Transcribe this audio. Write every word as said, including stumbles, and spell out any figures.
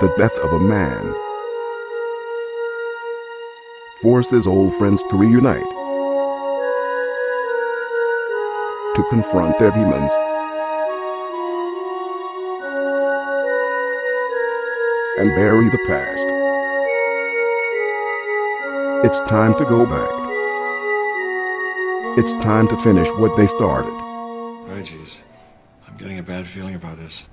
the death of a man forces old friends to reunite, to confront their demons, and bury the past. It's time to go back. It's time to finish what they started. Right, geez. I'm getting a bad feeling about this.